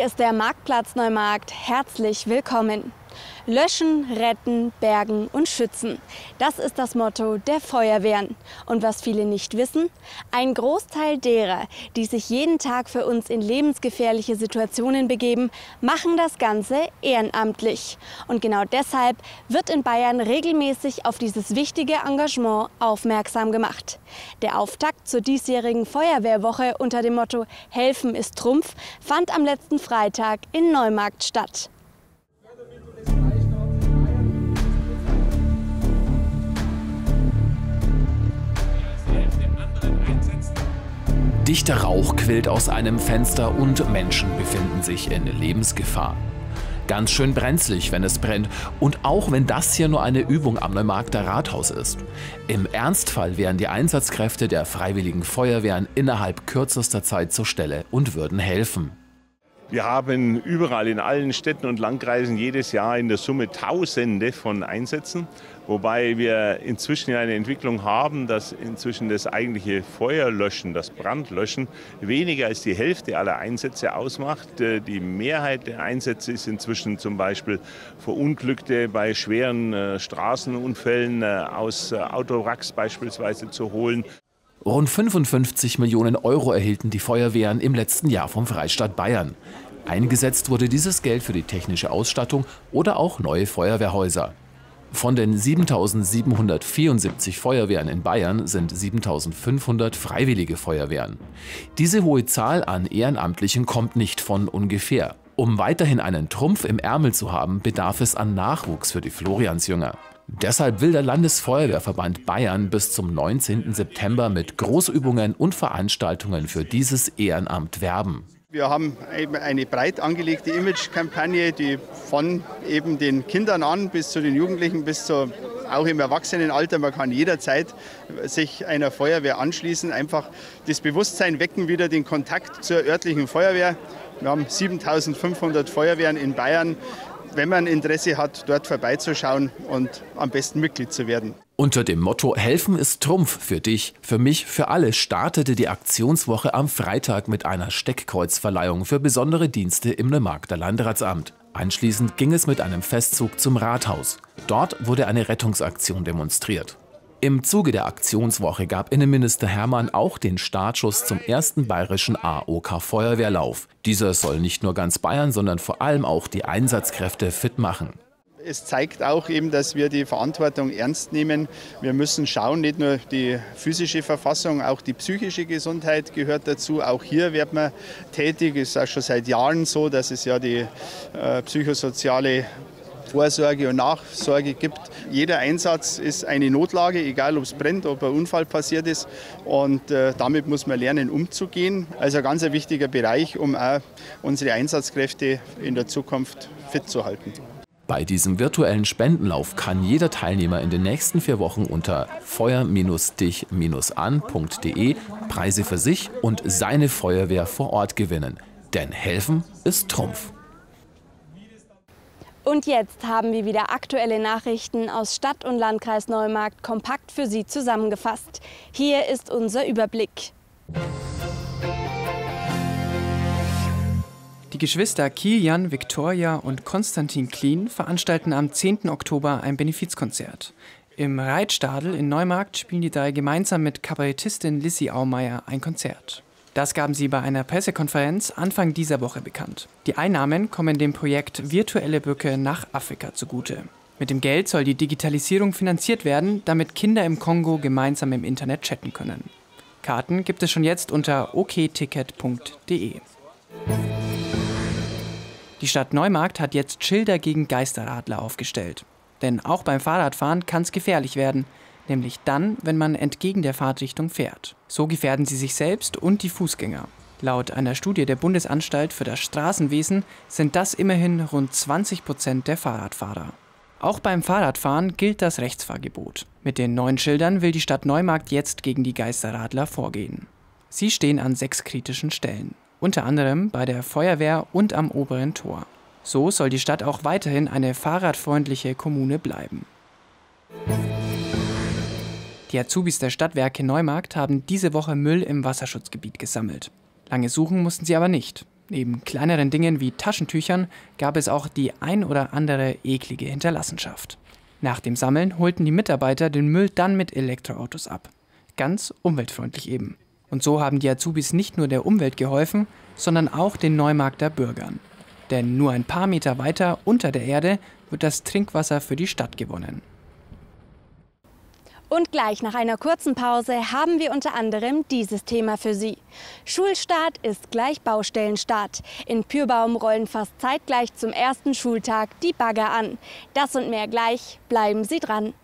Hier ist der Marktplatz Neumarkt. Herzlich willkommen. Löschen, retten, bergen und schützen. Das ist das Motto der Feuerwehren. Und was viele nicht wissen, ein Großteil derer, die sich jeden Tag für uns in lebensgefährliche Situationen begeben, machen das Ganze ehrenamtlich. Und genau deshalb wird in Bayern regelmäßig auf dieses wichtige Engagement aufmerksam gemacht. Der Auftakt zur diesjährigen Feuerwehrwoche unter dem Motto Helfen ist Trumpf fand am letzten Freitag in Neumarkt statt. Dichter Rauch quillt aus einem Fenster und Menschen befinden sich in Lebensgefahr. Ganz schön brenzlig, wenn es brennt, und auch wenn das hier nur eine Übung am Neumarkter Rathaus ist. Im Ernstfall wären die Einsatzkräfte der Freiwilligen Feuerwehren innerhalb kürzester Zeit zur Stelle und würden helfen. Wir haben überall in allen Städten und Landkreisen jedes Jahr in der Summe Tausende von Einsätzen, wobei wir inzwischen ja eine Entwicklung haben, dass inzwischen das eigentliche Feuerlöschen, das Brandlöschen, weniger als die Hälfte aller Einsätze ausmacht. Die Mehrheit der Einsätze ist inzwischen zum Beispiel Verunglückte bei schweren Straßenunfällen aus Autowracks beispielsweise zu holen. Rund 55 Millionen Euro erhielten die Feuerwehren im letzten Jahr vom Freistaat Bayern. Eingesetzt wurde dieses Geld für die technische Ausstattung oder auch neue Feuerwehrhäuser. Von den 7.774 Feuerwehren in Bayern sind 7.500 freiwillige Feuerwehren. Diese hohe Zahl an Ehrenamtlichen kommt nicht von ungefähr. Um weiterhin einen Trumpf im Ärmel zu haben, bedarf es an Nachwuchs für die Floriansjünger. Deshalb will der Landesfeuerwehrverband Bayern bis zum 19. September mit Großübungen und Veranstaltungen für dieses Ehrenamt werben. Wir haben eben eine breit angelegte Image-Kampagne, die von eben den Kindern an bis zu den Jugendlichen, bis zu auch im Erwachsenenalter, man kann jederzeit sich einer Feuerwehr anschließen, einfach das Bewusstsein wecken, wieder den Kontakt zur örtlichen Feuerwehr. Wir haben 7.500 Feuerwehren in Bayern. Wenn man Interesse hat, dort vorbeizuschauen und am besten Mitglied zu werden. Unter dem Motto Helfen ist Trumpf für dich, für mich, für alle startete die Aktionswoche am Freitag mit einer Steckkreuzverleihung für besondere Dienste im Neumarkter Landratsamt. Anschließend ging es mit einem Festzug zum Rathaus. Dort wurde eine Rettungsaktion demonstriert. Im Zuge der Aktionswoche gab Innenminister Hermann auch den Startschuss zum ersten bayerischen AOK-Feuerwehrlauf. Dieser soll nicht nur ganz Bayern, sondern vor allem auch die Einsatzkräfte fit machen. Es zeigt auch eben, dass wir die Verantwortung ernst nehmen. Wir müssen schauen, nicht nur die physische Verfassung, auch die psychische Gesundheit gehört dazu. Auch hier wird man tätig. Es ist auch schon seit Jahren so, dass es ja die psychosoziale Vorsorge und Nachsorge gibt. Jeder Einsatz ist eine Notlage, egal ob es brennt, ob ein Unfall passiert ist. Und damit muss man lernen, umzugehen. Also ein ganz wichtiger Bereich, um auch unsere Einsatzkräfte in der Zukunft fit zu halten. Bei diesem virtuellen Spendenlauf kann jeder Teilnehmer in den nächsten 4 Wochen unter feuer-dich-an.de Preise für sich und seine Feuerwehr vor Ort gewinnen. Denn helfen ist Trumpf. Und jetzt haben wir wieder aktuelle Nachrichten aus Stadt und Landkreis Neumarkt kompakt für Sie zusammengefasst. Hier ist unser Überblick. Die Geschwister Kilian, Viktoria und Konstantin Klien veranstalten am 10. Oktober ein Benefizkonzert. Im Reitstadel in Neumarkt spielen die 3 gemeinsam mit Kabarettistin Lissy Aumeier ein Konzert. Das gaben sie bei einer Pressekonferenz Anfang dieser Woche bekannt. Die Einnahmen kommen dem Projekt Virtuelle Brücke nach Afrika zugute. Mit dem Geld soll die Digitalisierung finanziert werden, damit Kinder im Kongo gemeinsam im Internet chatten können. Karten gibt es schon jetzt unter okticket.de. Die Stadt Neumarkt hat jetzt Schilder gegen Geisterradler aufgestellt. Denn auch beim Fahrradfahren kann es gefährlich werden. Nämlich dann, wenn man entgegen der Fahrtrichtung fährt. So gefährden sie sich selbst und die Fußgänger. Laut einer Studie der Bundesanstalt für das Straßenwesen sind das immerhin rund 20% der Fahrradfahrer. Auch beim Fahrradfahren gilt das Rechtsfahrgebot. Mit den neuen Schildern will die Stadt Neumarkt jetzt gegen die Geisterradler vorgehen. Sie stehen an 6 kritischen Stellen. Unter anderem bei der Feuerwehr und am oberen Tor. So soll die Stadt auch weiterhin eine fahrradfreundliche Kommune bleiben. Die Azubis der Stadtwerke Neumarkt haben diese Woche Müll im Wasserschutzgebiet gesammelt. Lange suchen mussten sie aber nicht. Neben kleineren Dingen wie Taschentüchern gab es auch die ein oder andere eklige Hinterlassenschaft. Nach dem Sammeln holten die Mitarbeiter den Müll dann mit Elektroautos ab. Ganz umweltfreundlich eben. Und so haben die Azubis nicht nur der Umwelt geholfen, sondern auch den Neumarkter Bürgern. Denn nur ein paar Meter weiter unter der Erde wird das Trinkwasser für die Stadt gewonnen. Und gleich nach einer kurzen Pause haben wir unter anderem dieses Thema für Sie. Schulstart ist gleich Baustellenstart. In Pyrbaum rollen fast zeitgleich zum ersten Schultag die Bagger an. Das und mehr gleich. Bleiben Sie dran.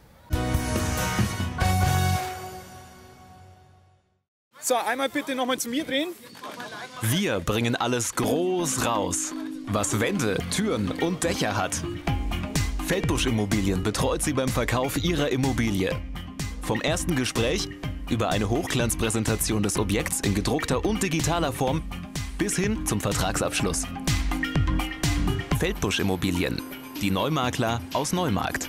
So, einmal bitte nochmal zu mir drehen. Wir bringen alles groß raus, was Wände, Türen und Dächer hat. Feldbusch Immobilien betreut Sie beim Verkauf Ihrer Immobilie. Vom ersten Gespräch über eine Hochglanzpräsentation des Objekts in gedruckter und digitaler Form bis hin zum Vertragsabschluss. Feldbusch Immobilien, die Neumakler aus Neumarkt.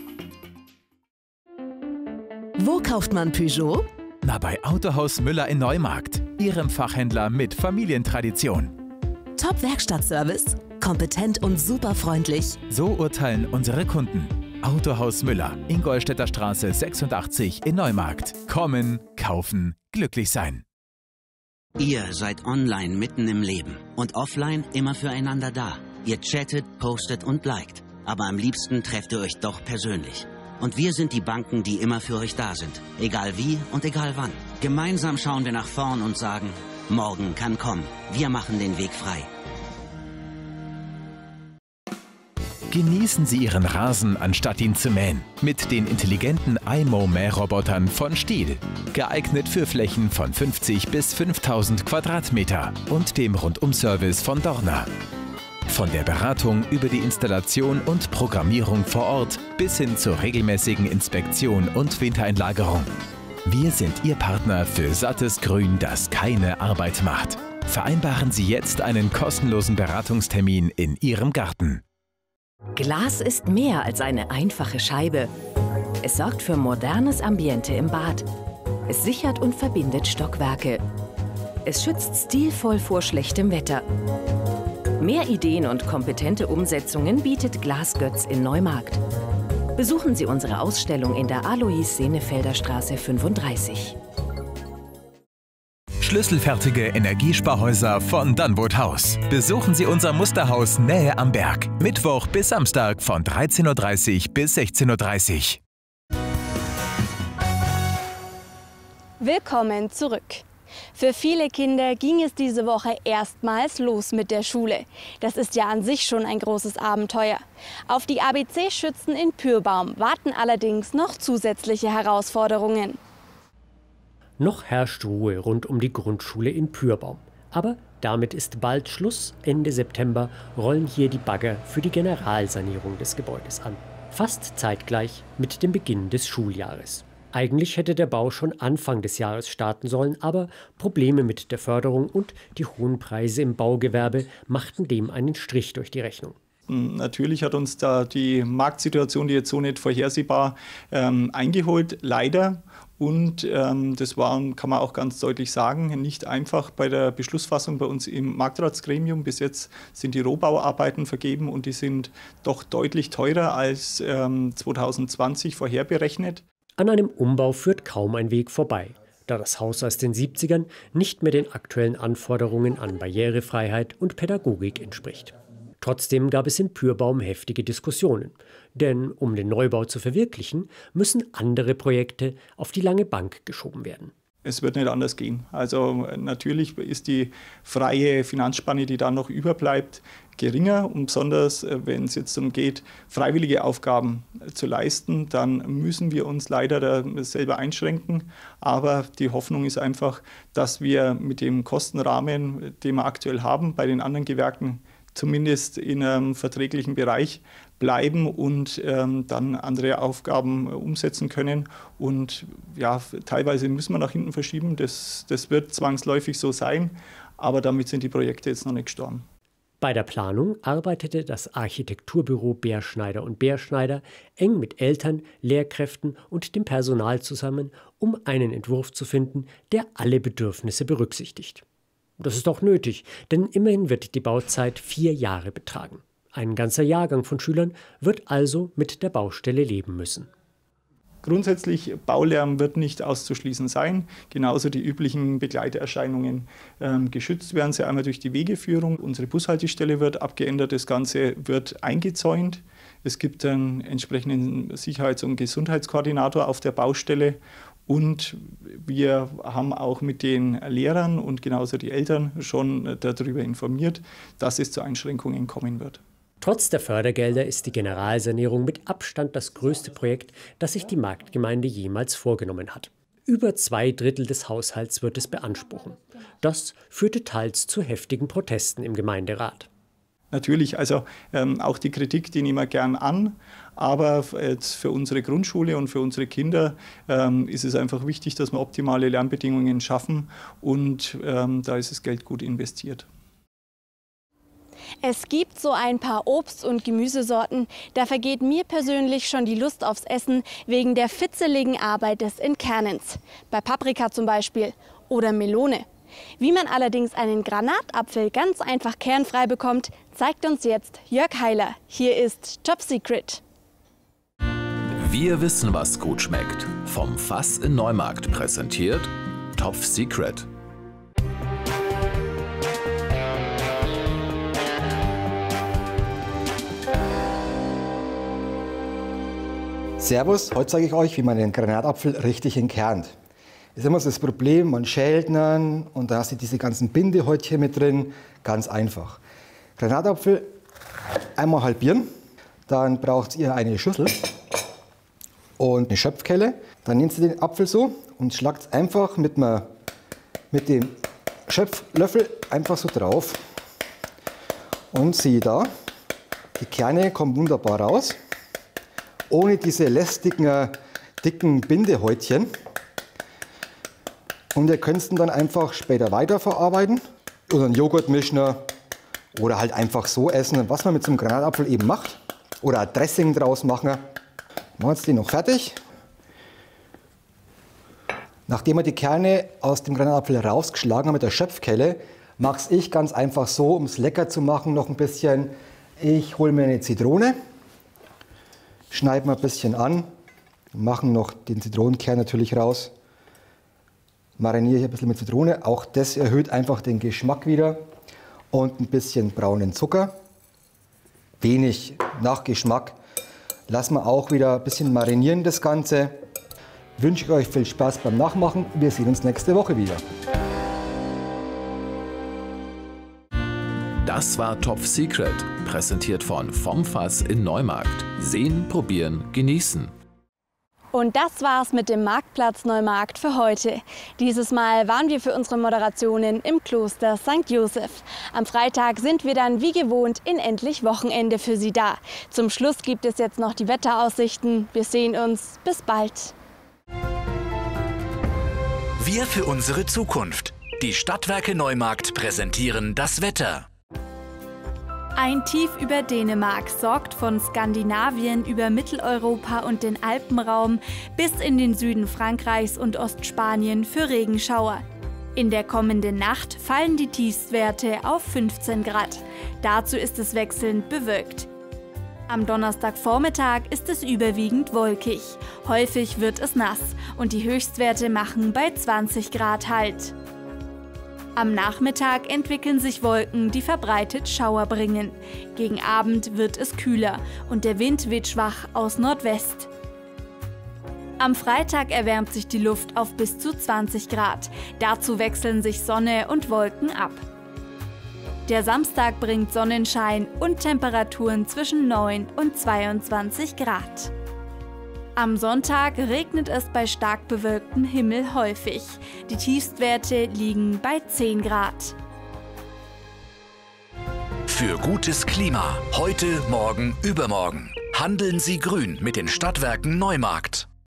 Wo kauft man Peugeot? Na, bei Autohaus Müller in Neumarkt, Ihrem Fachhändler mit Familientradition. Top-Werkstattservice, kompetent und super freundlich. So urteilen unsere Kunden. Autohaus Müller, Ingolstädter Straße 86 in Neumarkt. Kommen, kaufen, glücklich sein. Ihr seid online mitten im Leben und offline immer füreinander da. Ihr chattet, postet und liked. Aber am liebsten trefft ihr euch doch persönlich. Und wir sind die Banken, die immer für euch da sind. Egal wie und egal wann. Gemeinsam schauen wir nach vorn und sagen, morgen kann kommen. Wir machen den Weg frei. Genießen Sie Ihren Rasen, anstatt ihn zu mähen. Mit den intelligenten iMow-Mährobotern von Stihl. Geeignet für Flächen von 50 bis 5000 Quadratmeter und dem Rundum-Service von Dorna. Von der Beratung über die Installation und Programmierung vor Ort bis hin zur regelmäßigen Inspektion und Wintereinlagerung. Wir sind Ihr Partner für sattes Grün, das keine Arbeit macht. Vereinbaren Sie jetzt einen kostenlosen Beratungstermin in Ihrem Garten. Glas ist mehr als eine einfache Scheibe. Es sorgt für modernes Ambiente im Bad. Es sichert und verbindet Stockwerke. Es schützt stilvoll vor schlechtem Wetter. Mehr Ideen und kompetente Umsetzungen bietet Glasgötz in Neumarkt. Besuchen Sie unsere Ausstellung in der Alois-Senefelder Straße 35. Schlüsselfertige Energiesparhäuser von Dannwood House. Besuchen Sie unser Musterhaus Nähe am Berg. Mittwoch bis Samstag von 13:30 Uhr bis 16:30 Uhr. Willkommen zurück. Für viele Kinder ging es diese Woche erstmals los mit der Schule. Das ist ja an sich schon ein großes Abenteuer. Auf die ABC-Schützen in Pyrbaum warten allerdings noch zusätzliche Herausforderungen. Noch herrscht Ruhe rund um die Grundschule in Pyrbaum. Aber damit ist bald Schluss. Ende September rollen hier die Bagger für die Generalsanierung des Gebäudes an. Fast zeitgleich mit dem Beginn des Schuljahres. Eigentlich hätte der Bau schon Anfang des Jahres starten sollen, aber Probleme mit der Förderung und die hohen Preise im Baugewerbe machten dem einen Strich durch die Rechnung. Natürlich hat uns da die Marktsituation, die jetzt so nicht vorhersehbar eingeholt, leider. Und das war, kann man auch ganz deutlich sagen, nicht einfach bei der Beschlussfassung bei uns im Marktratsgremium. Bis jetzt sind die Rohbauarbeiten vergeben und die sind doch deutlich teurer als 2020 vorher berechnet. An einem Umbau führt kaum ein Weg vorbei, da das Haus aus den 70ern nicht mehr den aktuellen Anforderungen an Barrierefreiheit und Pädagogik entspricht. Trotzdem gab es in Pyrbaum heftige Diskussionen. Denn um den Neubau zu verwirklichen, müssen andere Projekte auf die lange Bank geschoben werden. Es wird nicht anders gehen. Also natürlich ist die freie Finanzspanne, die dann noch überbleibt, geringer. Und besonders, wenn es jetzt darum geht, freiwillige Aufgaben zu leisten, dann müssen wir uns leider da selber einschränken. Aber die Hoffnung ist einfach, dass wir mit dem Kostenrahmen, den wir aktuell haben, bei den anderen Gewerken zumindest in einem verträglichen Bereich bleiben und dann andere Aufgaben umsetzen können. Und ja, teilweise müssen wir nach hinten verschieben. Das wird zwangsläufig so sein, aber damit sind die Projekte jetzt noch nicht gestorben. Bei der Planung arbeitete das Architekturbüro Bärschneider & Bärschneider eng mit Eltern, Lehrkräften und dem Personal zusammen, um einen Entwurf zu finden, der alle Bedürfnisse berücksichtigt. Das ist auch nötig, denn immerhin wird die Bauzeit 4 Jahre betragen. Ein ganzer Jahrgang von Schülern wird also mit der Baustelle leben müssen. Grundsätzlich, Baulärm wird nicht auszuschließen sein. Genauso die üblichen Begleiterscheinungen. Geschützt werden sie einmal durch die Wegeführung. Unsere Bushaltestelle wird abgeändert, das Ganze wird eingezäunt. Es gibt einen entsprechenden Sicherheits- und Gesundheitskoordinator auf der Baustelle. Und wir haben auch mit den Lehrern und genauso die Eltern schon darüber informiert, dass es zu Einschränkungen kommen wird. Trotz der Fördergelder ist die Generalsanierung mit Abstand das größte Projekt, das sich die Marktgemeinde jemals vorgenommen hat. Über 2/3 des Haushalts wird es beanspruchen. Das führte teils zu heftigen Protesten im Gemeinderat. Natürlich, also auch die Kritik, die nehmen wir gern an, aber jetzt für unsere Grundschule und für unsere Kinder ist es einfach wichtig, dass wir optimale Lernbedingungen schaffen und da ist das Geld gut investiert. Es gibt so ein paar Obst- und Gemüsesorten, da vergeht mir persönlich schon die Lust aufs Essen wegen der fitzeligen Arbeit des Entkernens. Bei Paprika zum Beispiel oder Melone. Wie man allerdings einen Granatapfel ganz einfach kernfrei bekommt, zeigt uns jetzt Jörg Heiler. Hier ist Top Secret. Wir wissen, was gut schmeckt. Vom Fass in Neumarkt präsentiert Top Secret. Servus, heute zeige ich euch, wie man den Granatapfel richtig entkernt. Das ist immer so das Problem, man schält ihn und da hast du diese ganzen Bindehäutchen mit drin. Ganz einfach. Granatapfel einmal halbieren, dann braucht ihr eine Schüssel und eine Schöpfkelle. Dann nehmt ihr den Apfel so und schlagt einfach mit dem Schöpflöffel einfach so drauf. Und siehe da, die Kerne kommen wunderbar raus. Ohne diese lästigen, dicken Bindehäutchen. Und ihr könnt es dann einfach später weiterverarbeiten oder einen Joghurt mischen oder halt einfach so essen, was man mit so einem Granatapfel eben macht. Oder ein Dressing draus machen. Machen wir jetzt den noch fertig. Nachdem wir die Kerne aus dem Granatapfel rausgeschlagen haben mit der Schöpfkelle, mache ich ganz einfach so, um es lecker zu machen, noch ein bisschen. Ich hole mir eine Zitrone. Schneiden wir ein bisschen an, machen noch den Zitronenkern natürlich raus, mariniere hier ein bisschen mit Zitrone, auch das erhöht einfach den Geschmack wieder und ein bisschen braunen Zucker, wenig Nachgeschmack, lassen wir auch wieder ein bisschen marinieren das Ganze. Wünsche ich euch viel Spaß beim Nachmachen, wir sehen uns nächste Woche wieder. Das war Top Secret, präsentiert von Vom Fass in Neumarkt. Sehen, probieren, genießen. Und das war's mit dem Marktplatz Neumarkt für heute. Dieses Mal waren wir für unsere Moderationen im Kloster St. Joseph. Am Freitag sind wir dann wie gewohnt in Endlich Wochenende für Sie da. Zum Schluss gibt es jetzt noch die Wetteraussichten. Wir sehen uns. Bis bald. Wir für unsere Zukunft. Die Stadtwerke Neumarkt präsentieren das Wetter. Ein Tief über Dänemark sorgt von Skandinavien über Mitteleuropa und den Alpenraum bis in den Süden Frankreichs und Ostspanien für Regenschauer. In der kommenden Nacht fallen die Tiefstwerte auf 15 Grad. Dazu ist es wechselnd bewölkt. Am Donnerstagvormittag ist es überwiegend wolkig. Häufig wird es nass und die Höchstwerte machen bei 20 Grad Halt. Am Nachmittag entwickeln sich Wolken, die verbreitet Schauer bringen. Gegen Abend wird es kühler und der Wind weht schwach aus Nordwest. Am Freitag erwärmt sich die Luft auf bis zu 20 Grad. Dazu wechseln sich Sonne und Wolken ab. Der Samstag bringt Sonnenschein und Temperaturen zwischen 9 und 22 Grad. Am Sonntag regnet es bei stark bewölktem Himmel häufig. Die Tiefstwerte liegen bei 10 Grad. Für gutes Klima. Heute, morgen, übermorgen. Handeln Sie grün mit den Stadtwerken Neumarkt.